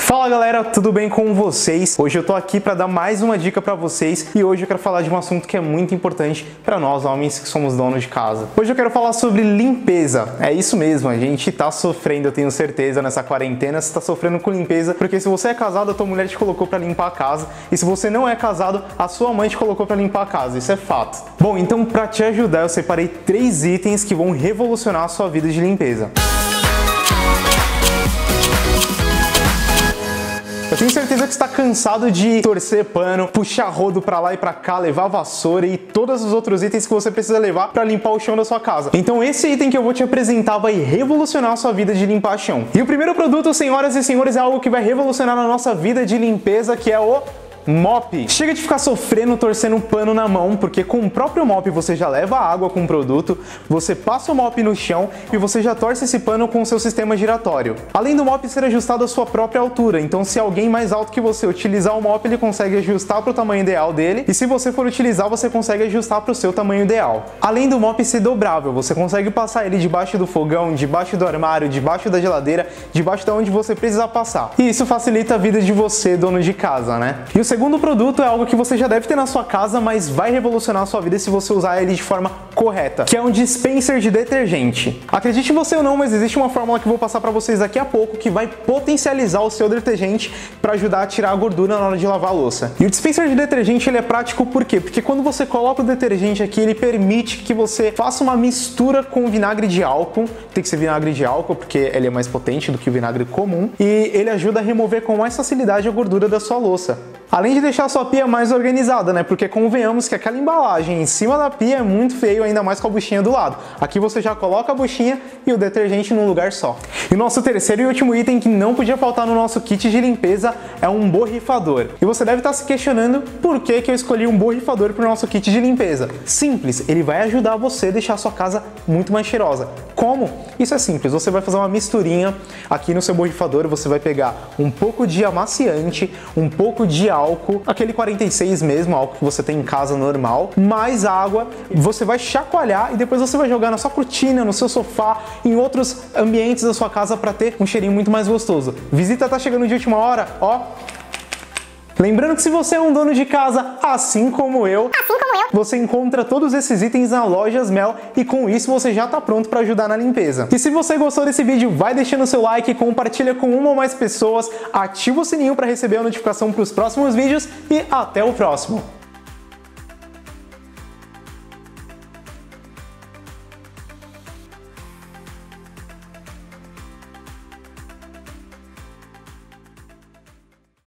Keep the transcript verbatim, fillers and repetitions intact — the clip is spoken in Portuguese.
Fala galera, tudo bem com vocês? Hoje eu tô aqui para dar mais uma dica para vocês e hoje eu quero falar de um assunto que é muito importante para nós homens que somos donos de casa. Hoje eu quero falar sobre limpeza. É isso mesmo, a gente tá sofrendo, eu tenho certeza, nessa quarentena, você tá sofrendo com limpeza, porque se você é casado, a tua mulher te colocou para limpar a casa, e se você não é casado, a sua mãe te colocou para limpar a casa, isso é fato. Bom, então para te ajudar, eu separei três itens que vão revolucionar a sua vida de limpeza. Eu tenho certeza que você está cansado de torcer pano, puxar rodo pra lá e pra cá, levar vassoura e todos os outros itens que você precisa levar para limpar o chão da sua casa. Então esse item que eu vou te apresentar vai revolucionar a sua vida de limpar chão. E o primeiro produto, senhoras e senhores, é algo que vai revolucionar a nossa vida de limpeza, que é o mop. Chega de ficar sofrendo, torcendo pano na mão, porque com o próprio mop você já leva água com o produto, você passa o mop no chão e você já torce esse pano com o seu sistema giratório. Além do mop ser ajustado à sua própria altura, então se alguém mais alto que você utilizar o mop, ele consegue ajustar para o tamanho ideal dele, e se você for utilizar, você consegue ajustar para o seu tamanho ideal. Além do mop ser dobrável, você consegue passar ele debaixo do fogão, debaixo do armário, debaixo da geladeira, debaixo de onde você precisar passar. E isso facilita a vida de você, dono de casa, né? E o O segundo produto é algo que você já deve ter na sua casa, mas vai revolucionar a sua vida se você usar ele de forma correta, que é um dispenser de detergente. Acredite você ou não, mas existe uma fórmula que eu vou passar para vocês daqui a pouco que vai potencializar o seu detergente para ajudar a tirar a gordura na hora de lavar a louça. E o dispenser de detergente ele é prático por quê? Porque quando você coloca o detergente aqui, ele permite que você faça uma mistura com vinagre de álcool. Tem que ser vinagre de álcool porque ele é mais potente do que o vinagre comum e ele ajuda a remover com mais facilidade a gordura da sua louça. Além de deixar a sua pia mais organizada, né? Porque convenhamos que aquela embalagem em cima da pia é muito feio, ainda mais com a buchinha do lado. Aqui você já coloca a buchinha e o detergente num lugar só. E o nosso terceiro e último item que não podia faltar no nosso kit de limpeza é um borrifador. E você deve estar se questionando por que que eu escolhi um borrifador para o nosso kit de limpeza. Simples, ele vai ajudar você a deixar a sua casa muito mais cheirosa. Como? Isso é simples, você vai fazer uma misturinha aqui no seu borrifador, você vai pegar um pouco de amaciante, um pouco de álcool, aquele quarenta e seis mesmo, álcool que você tem em casa normal, mais água, você vai chacoalhar e depois você vai jogar na sua cortina, no seu sofá, em outros ambientes da sua casa para ter um cheirinho muito mais gostoso. Visita tá chegando de última hora, ó. Lembrando que se você é um dono de casa, assim como eu, assim como eu, você encontra todos esses itens na Lojas Mel e com isso você já está pronto para ajudar na limpeza. E se você gostou desse vídeo, vai deixando o seu like, compartilha com uma ou mais pessoas, ativa o sininho para receber a notificação para os próximos vídeos e até o próximo!